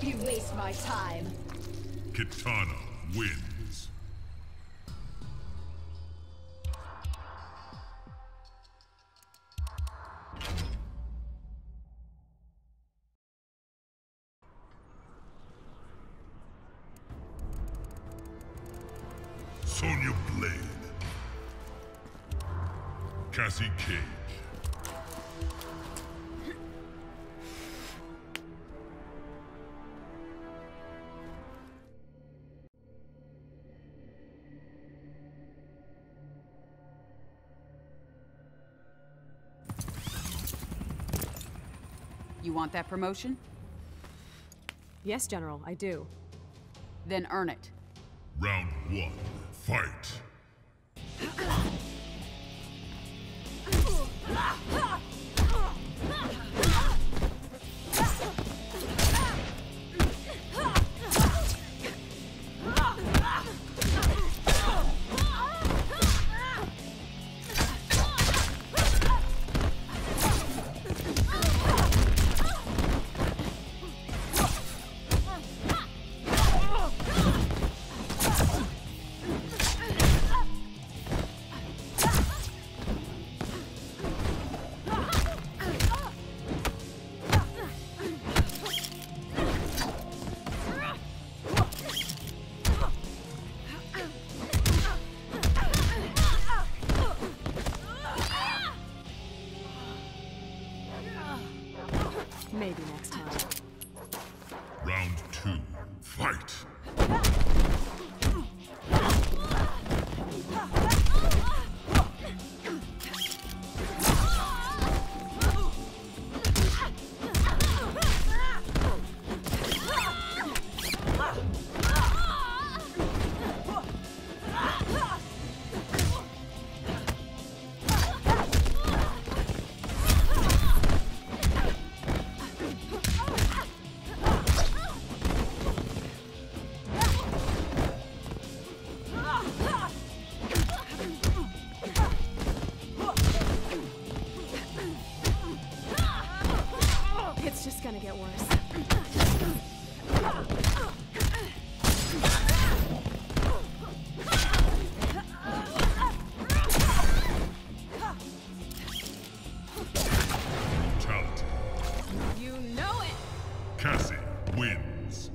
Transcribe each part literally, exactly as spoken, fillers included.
You waste my time. Kitana wins. Sonya Blade. Cassie Cage. You want that promotion? Yes, General, I do. Then earn it. Round one, fight! Maybe next time. Round two, fight! It's just gonna get worse. Brutality. You know it! Cassie wins.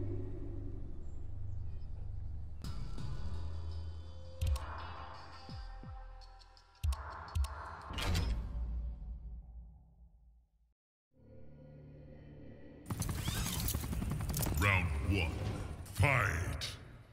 Round one, fight!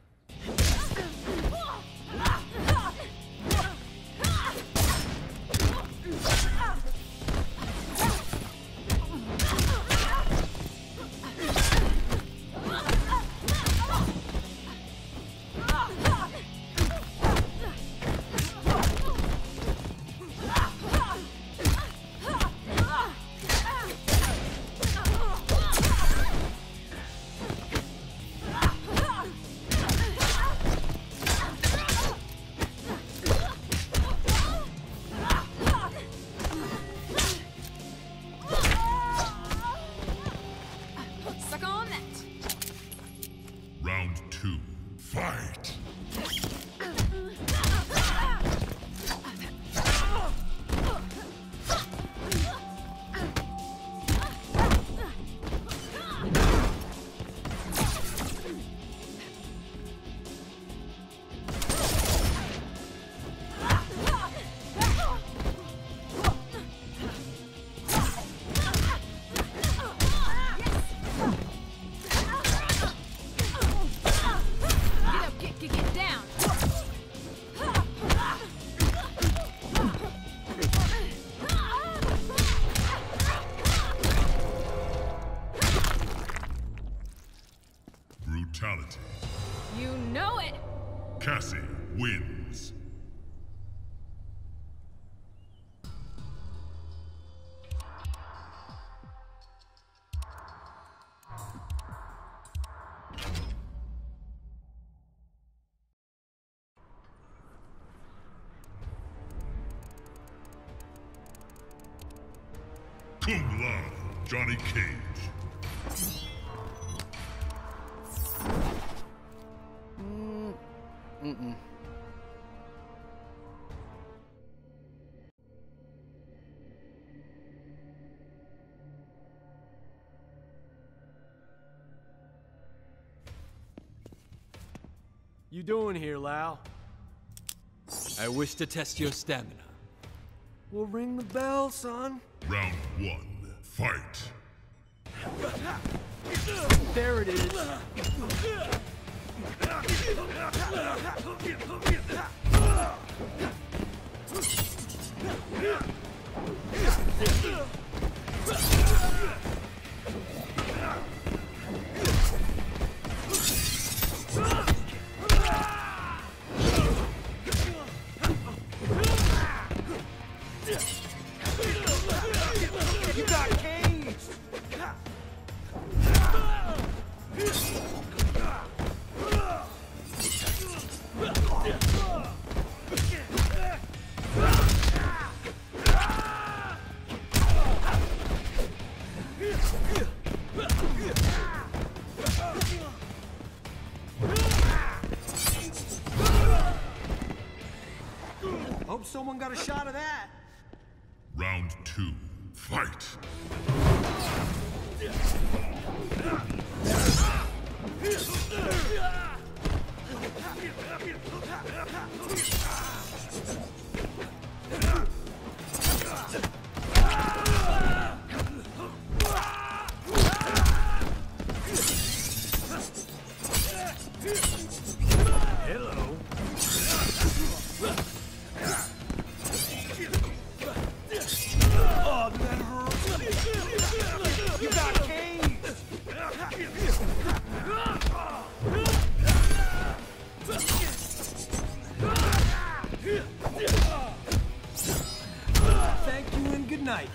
Suck on that! Round two, fight! Get up, get, get, get down! Brutality. You know it! Cassie wins. Cum Laude, Johnny Cage. Mm-mm. You doing here, Lao? I wish to test your stamina. Well, ring the bell, son. Round one, fight. There it is. You got caged! Hope someone got a shot of that. Round two, fight. Hello. Oh, that hurt. You got caged. Thank you and good night.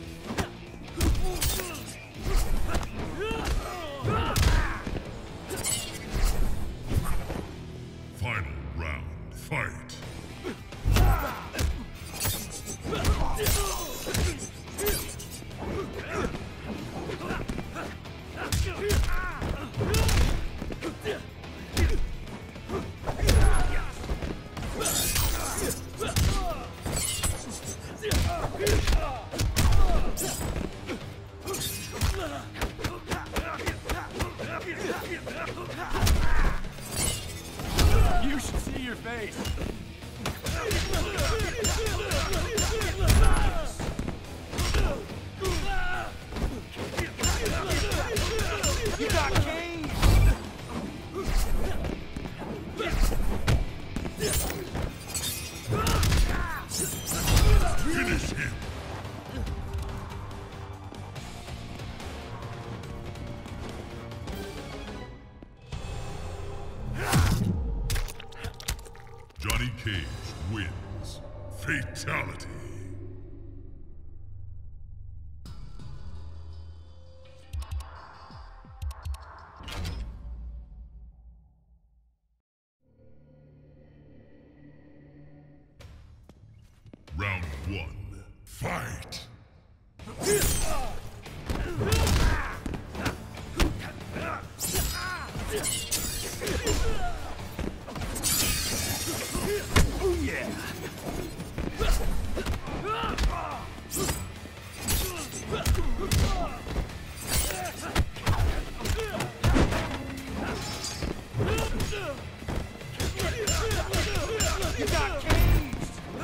Final round, fight. You should see your face. You got caged. Finish him. Johnny Cage wins. Fatality. Round one, fight. Oh yeah. You got caged.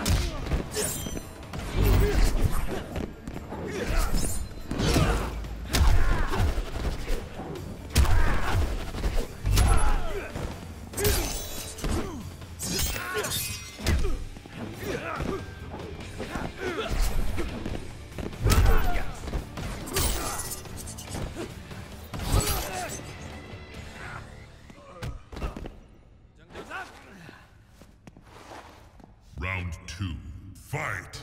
Round two, fight.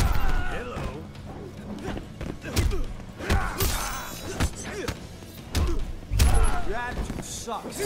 Hello. sucks.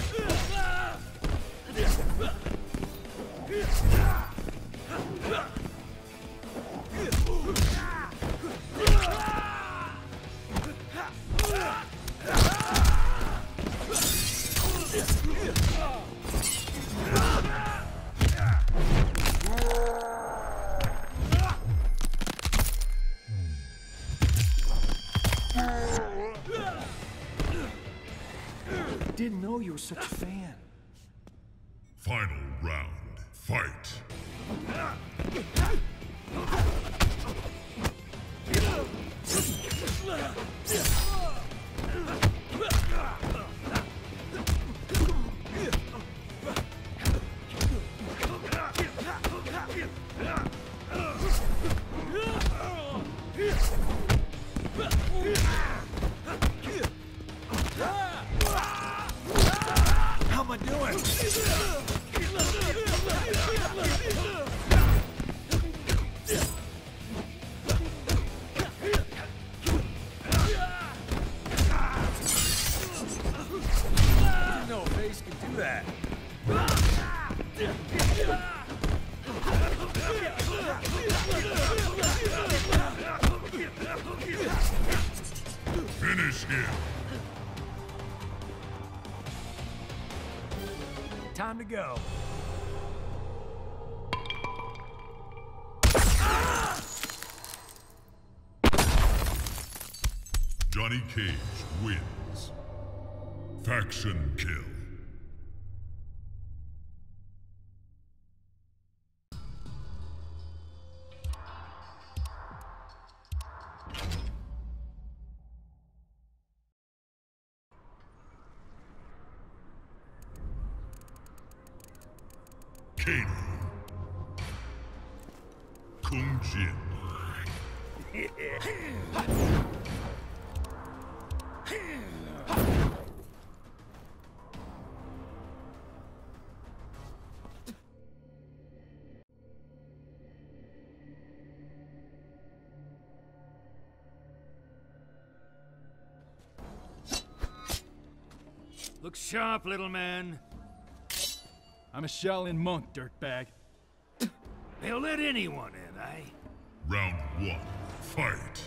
Didn't know you were such a fan. Final round. Fight. How am I doing? Didn't know a face could do that. Finish him. Time to go. Johnny Cage wins. Faction kill. Kano. Kung Jin. Look sharp, little man. I'm a Shaolin monk, dirtbag. They'll let anyone in, eh? Round one. Fight.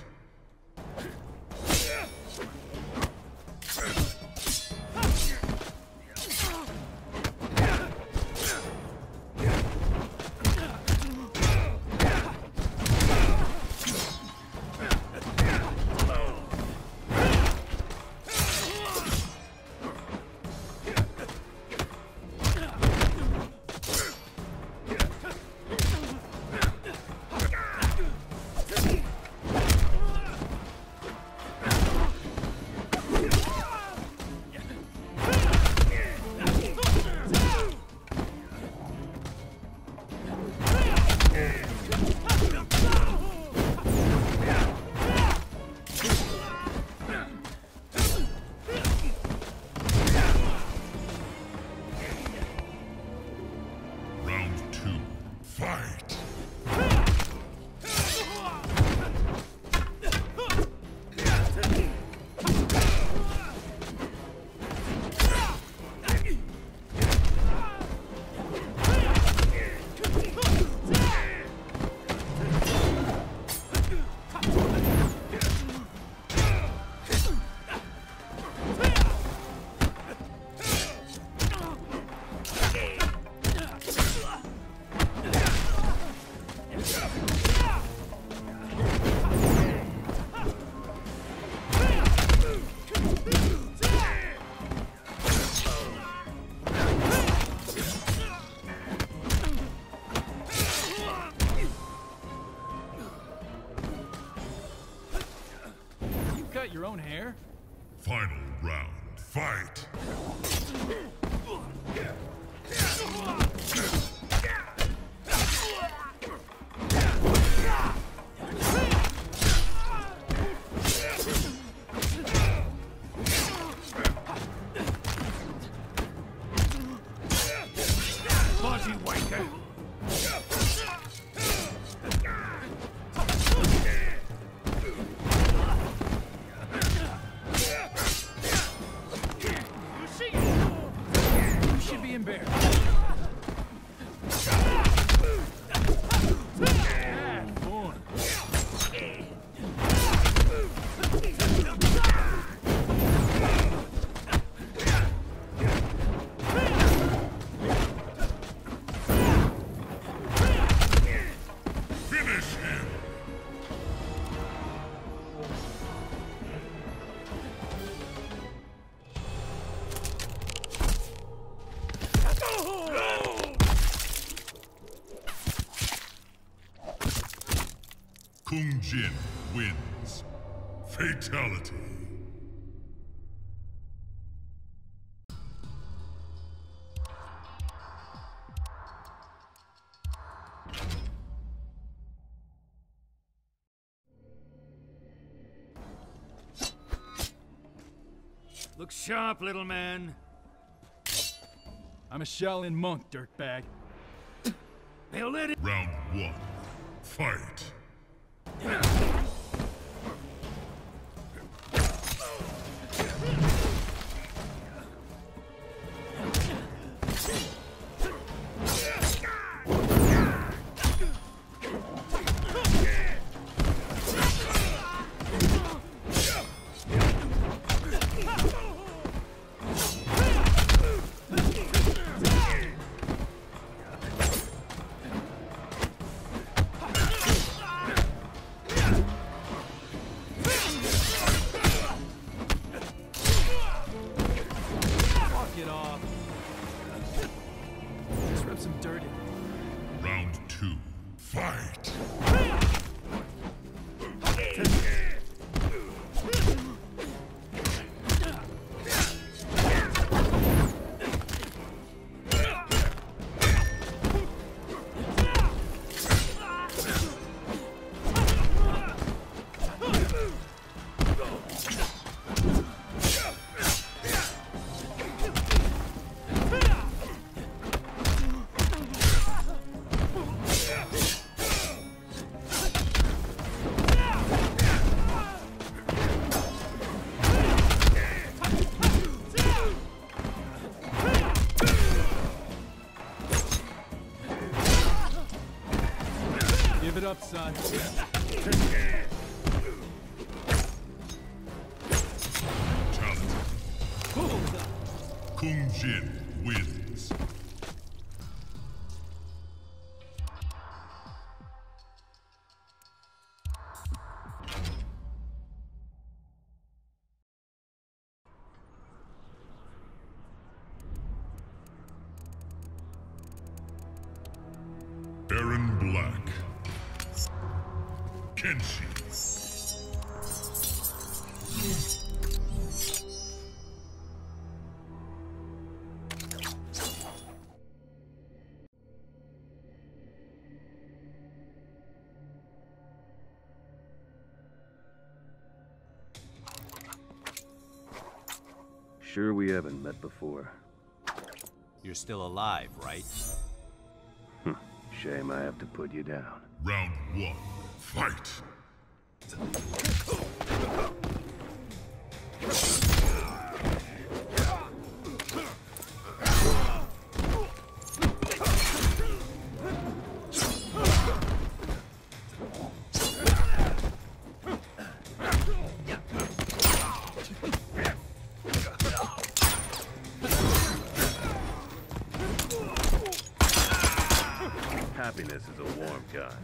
Round two. Fight. You cut your own hair? Final round. Fight. Fuzzy wanker. You see? Kung Jin wins. Fatality. Look sharp, little man. I'm a Shaolin monk, dirtbag. They'll let it. Round one. Fight. Get off. Just rub some dirt in. Round two. Fight. Give it up, son. Fatality. Kung Jin wins. Baron Black. Kenshi. Sure we haven't met before. You're still alive, right? Shame I have to put you down. Round one. Fight. Happiness is a warm kind.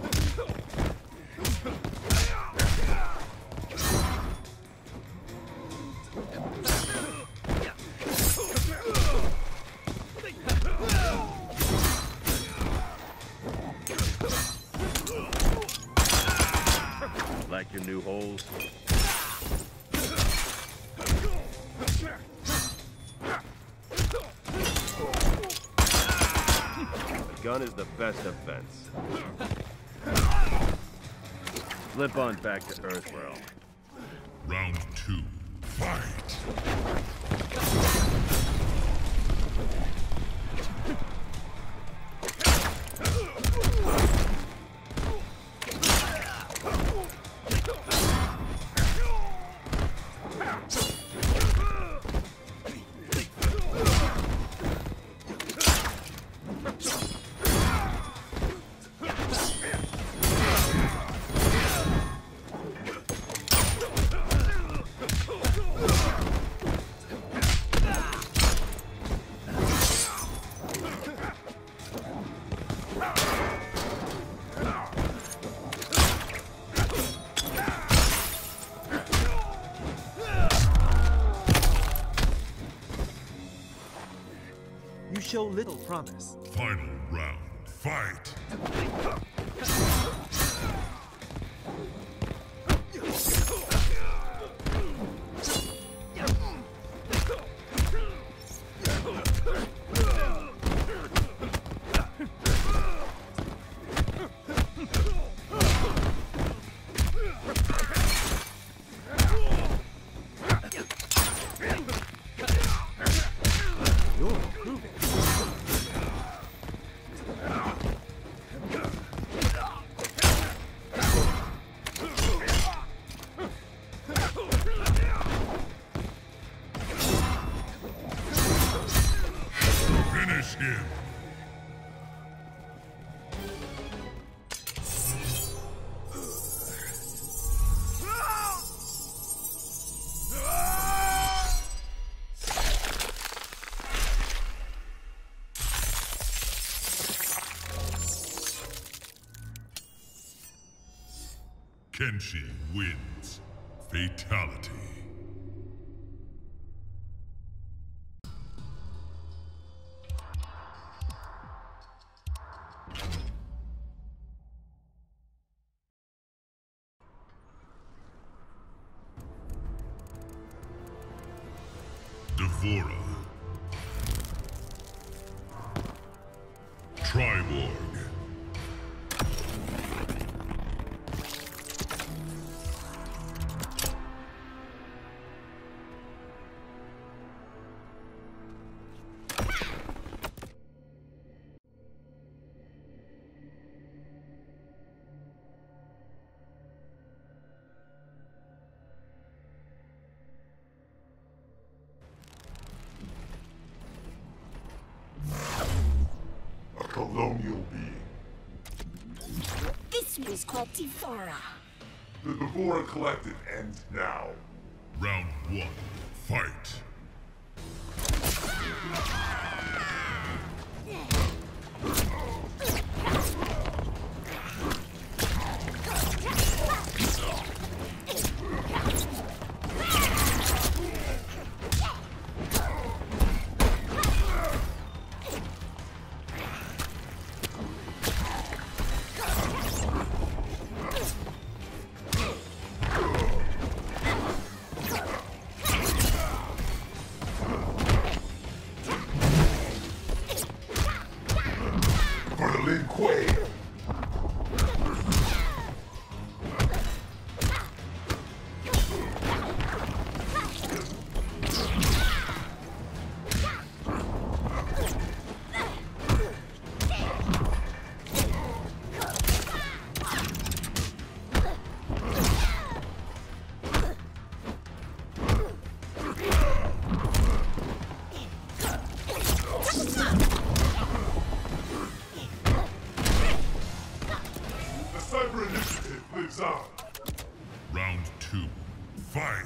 Like your new holes? A gun is the best defense. Slip on back to Earthrealm. Round two. Fight. You show little promise. Final round. Fight. Kenshi wins. Fatality. D'Vorah. Triborg. Colonial being. This was called D'Vorah. The D'Vorah Collective ends now. Round one, fight. Lin Kuei. Cyber Initiative lives on. Round two, fight.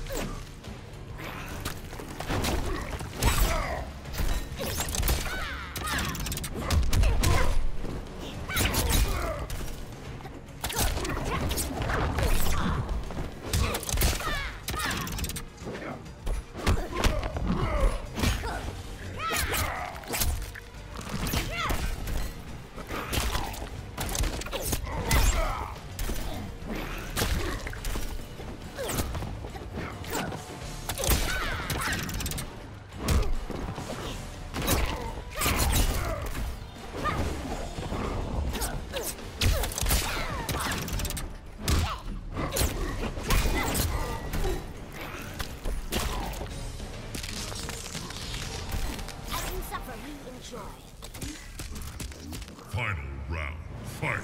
Final round, fight.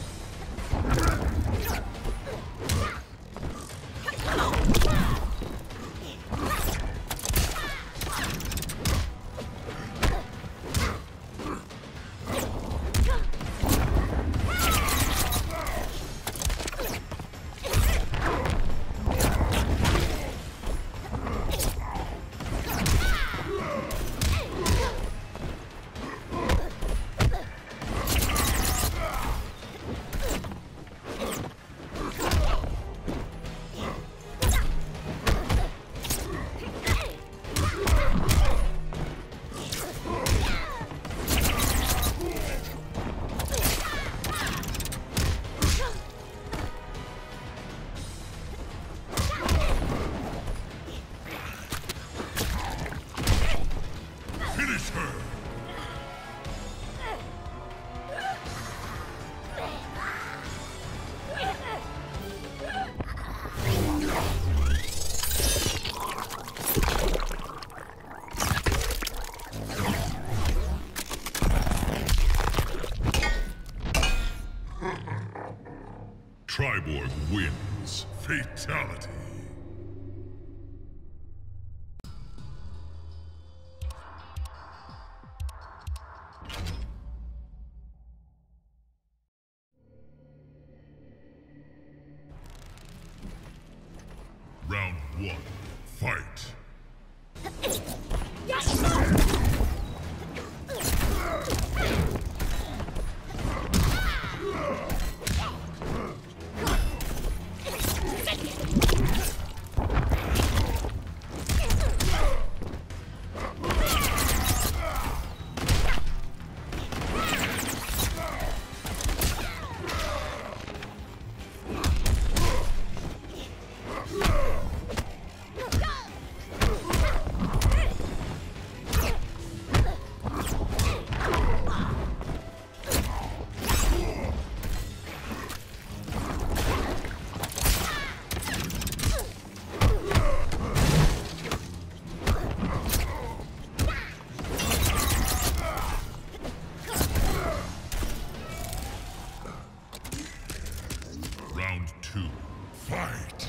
Finish her! Triborg wins. Fatality. Round one, fight. two, fight!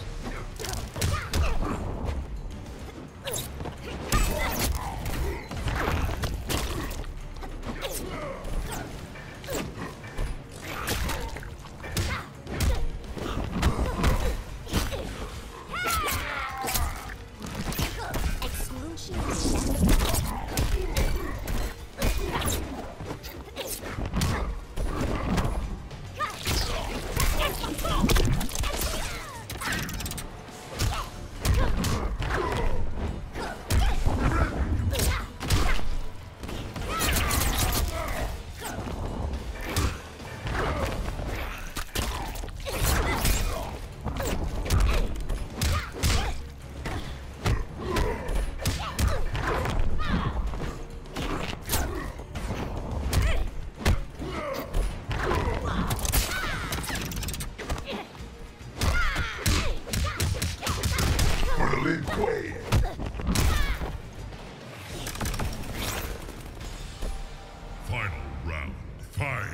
Final round, fight!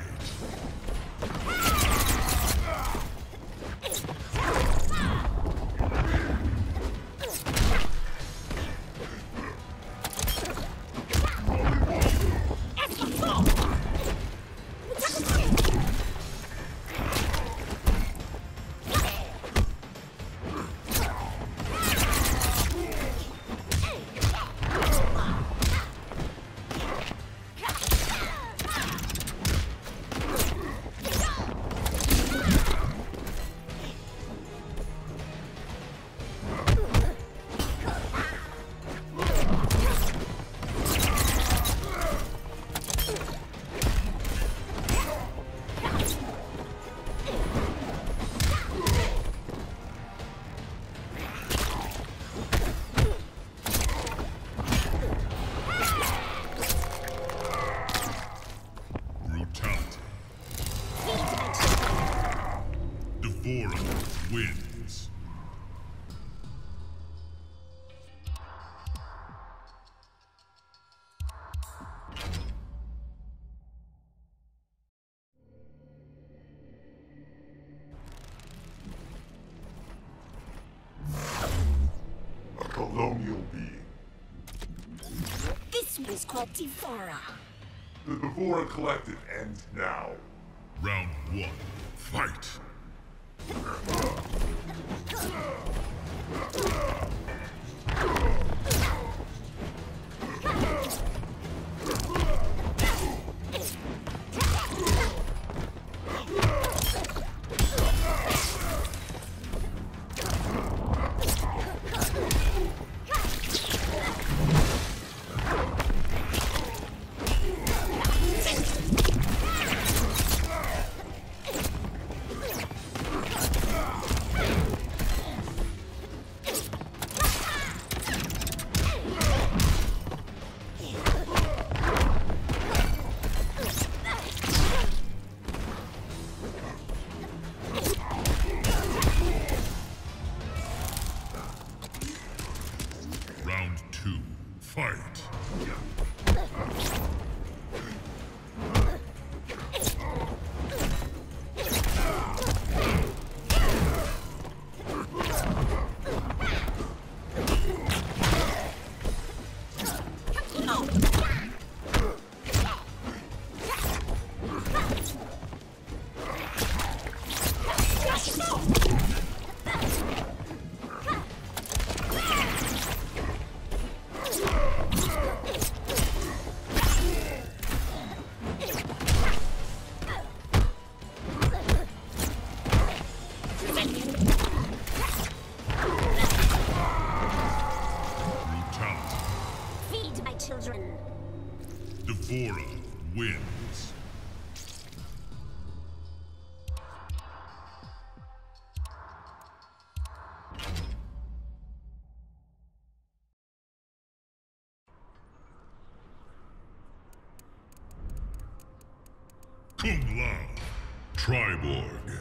D'Vorah wins. A colonial being. This was called D'Vorah. The D'Vorah Collective ends now. Round one, fight! Round two, fight! Feed my children. D'Vorah wins. Kung Lao, Triborg.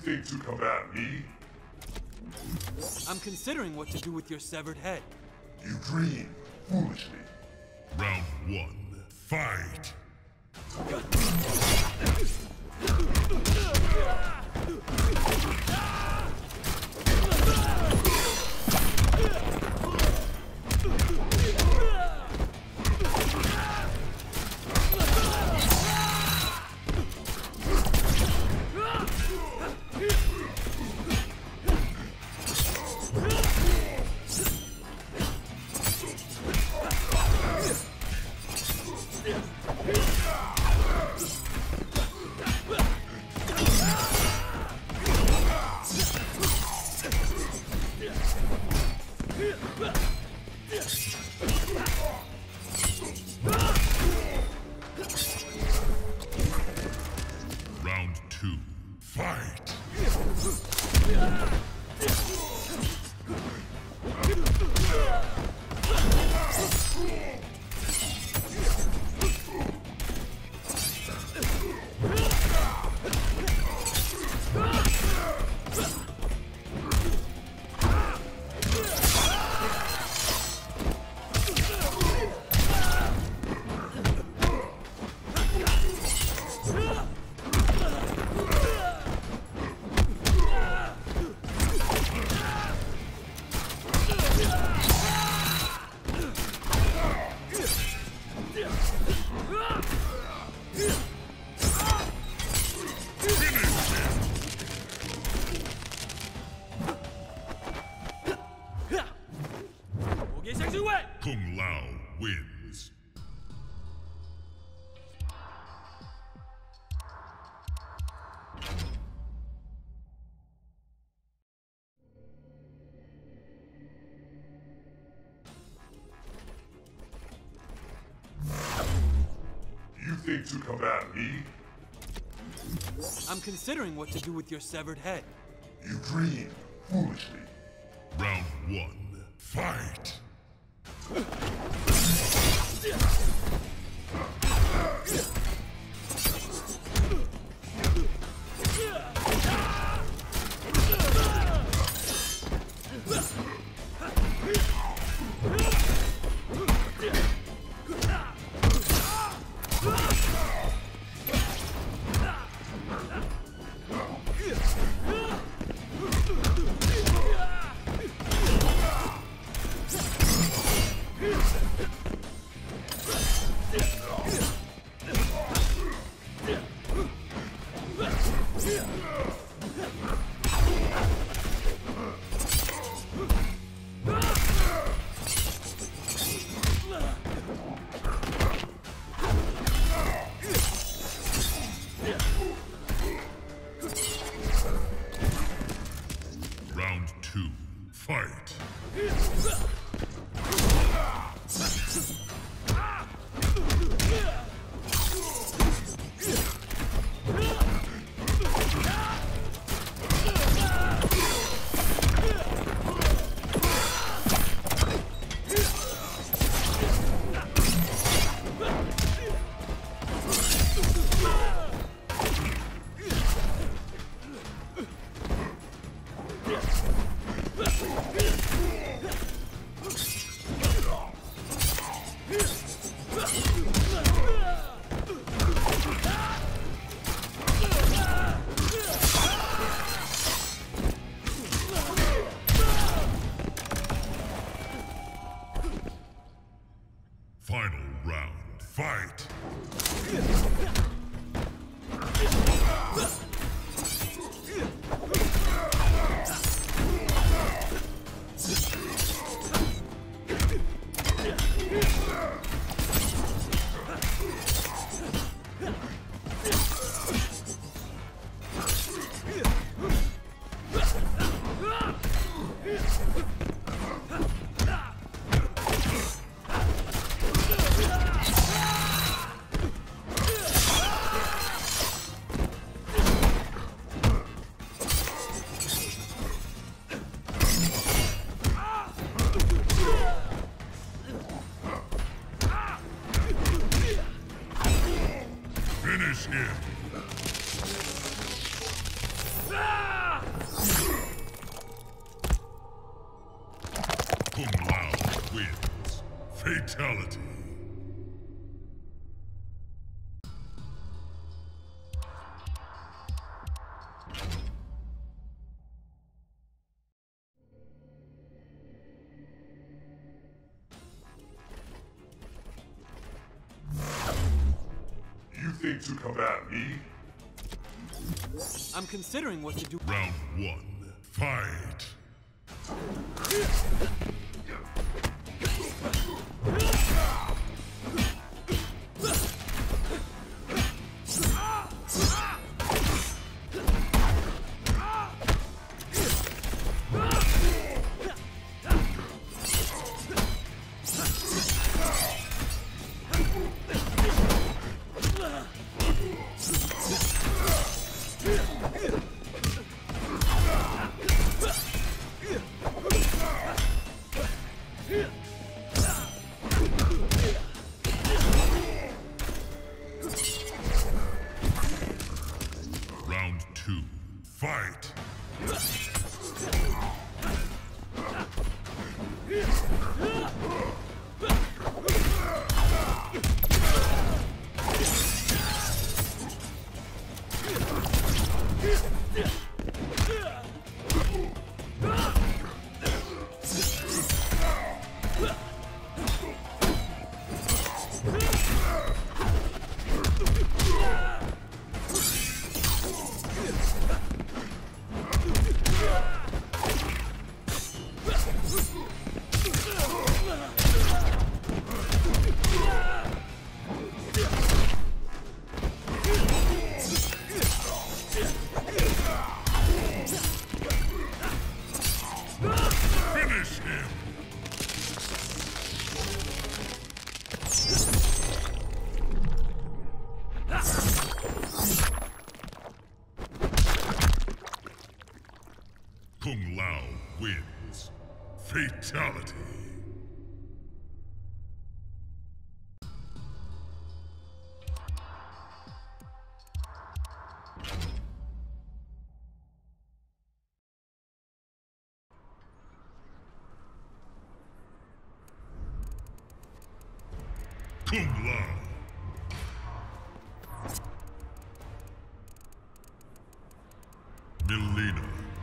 think to combat me? I'm considering what to do with your severed head. You dream foolishly. Round one, fight! Round two, fight! Kung Lao wins. You think to combat me? I'm considering what to do with your severed head. You dream foolishly. Round one, fight! Round two, fight! Final round, fight! Finish him! Ah! Fatality. You think to combat me? I'm considering what to do. Round one, fight. Round two, fight! Finish him! Kung Lao wins. Fatality. Kung Lao. Mileena.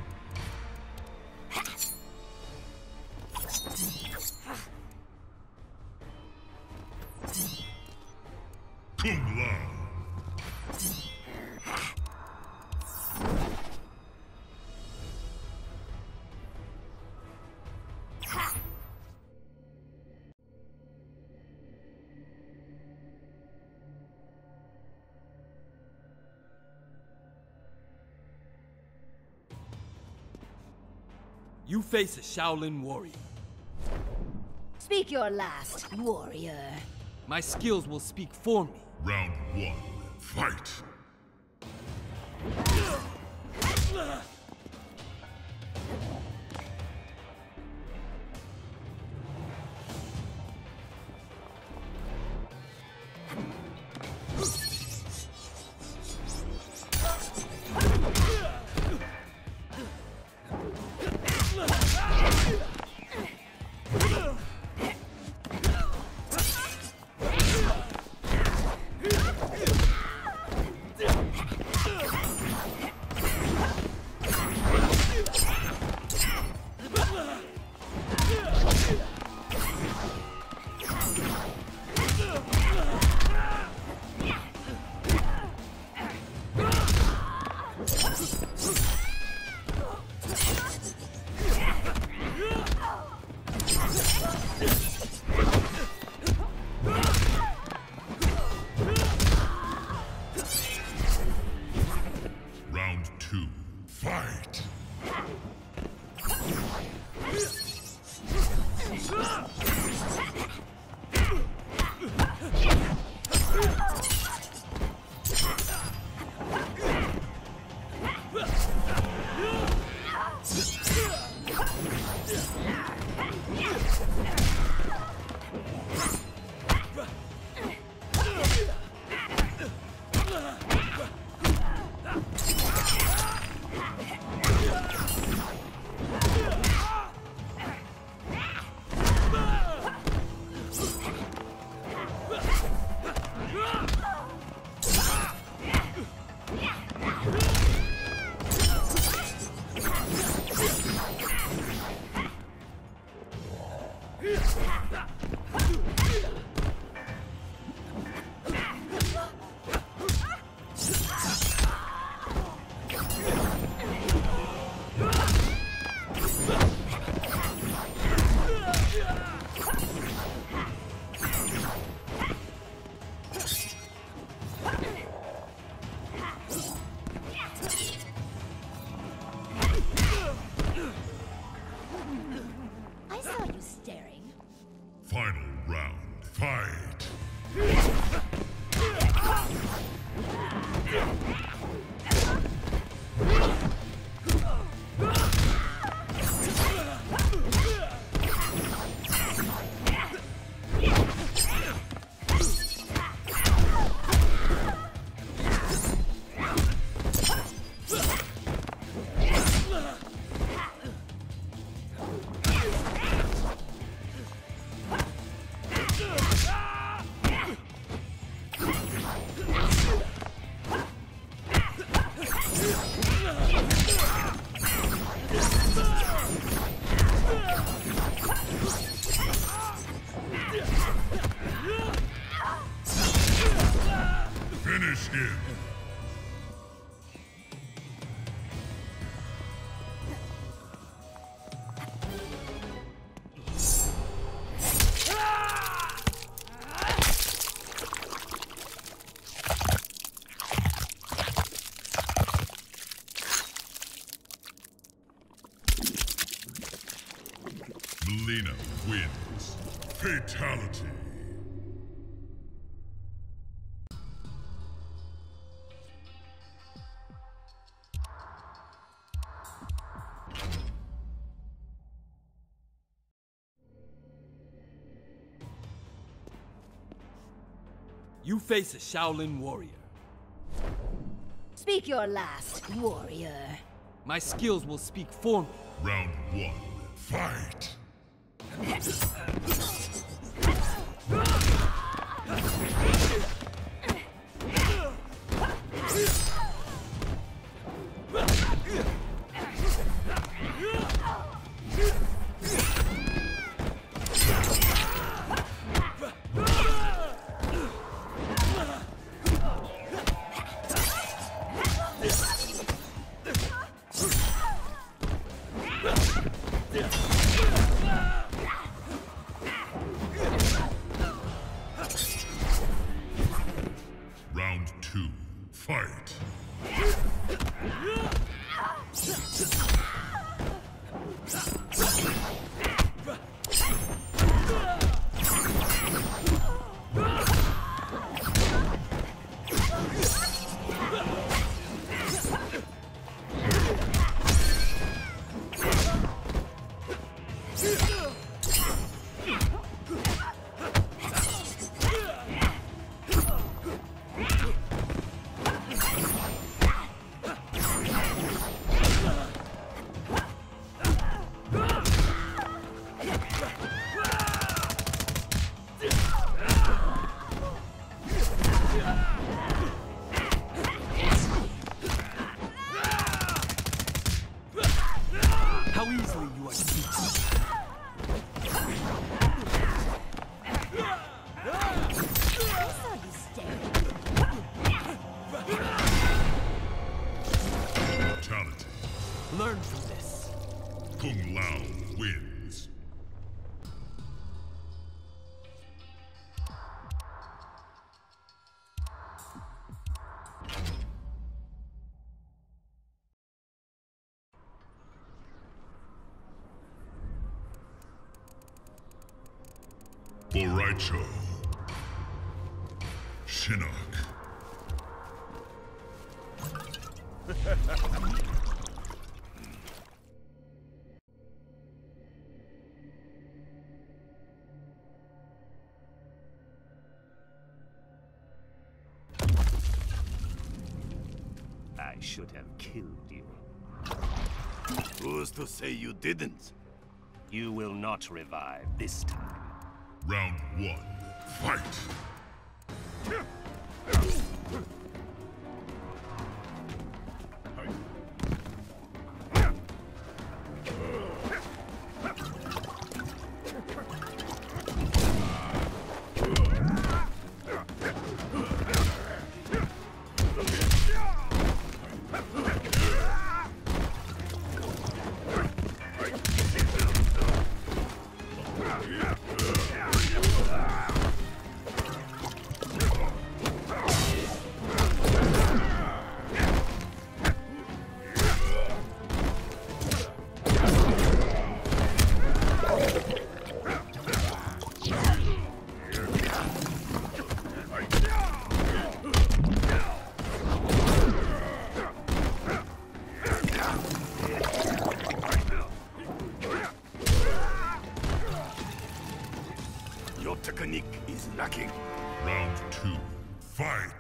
Kung Lao. You face a Shaolin warrior. Speak your last, warrior. My skills will speak for me. Round one, fight! round. Fight! Finish him! Mileena wins. Fatality. You face a Shaolin warrior. Speak your last, warrior. My skills will speak for me. Round one. Fight! Round two. Fight! How easily you are defeated. Fatality. Learn from this. Kung Lao wins. Boraicho. Shinnok. I should have killed you. Who's to say you didn't? You will not revive this time. Round one. Fight! is lacking. Round two, fight!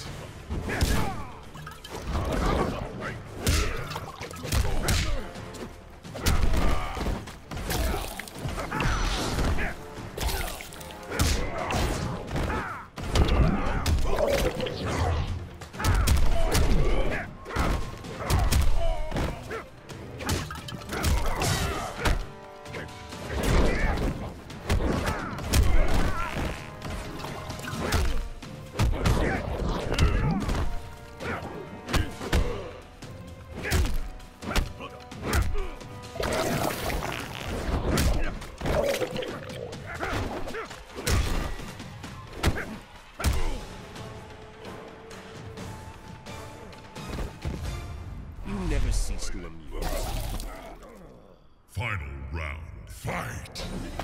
Never cease to amuse. Final round, fight!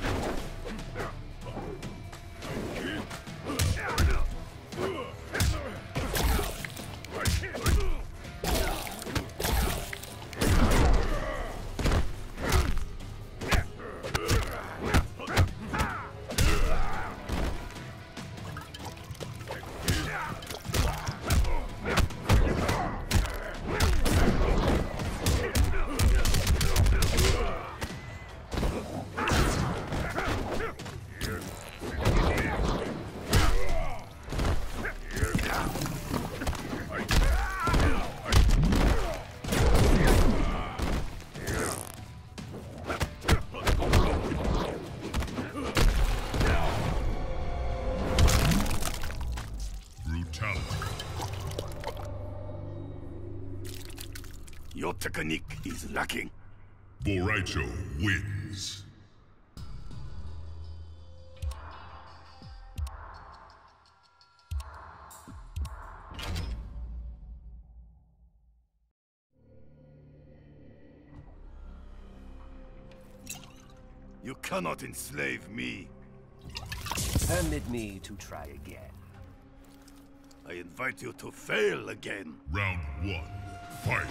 Your technique is lacking. Boraicho wins. You cannot enslave me. Permit me to try again. I invite you to fail again. Round one, fight!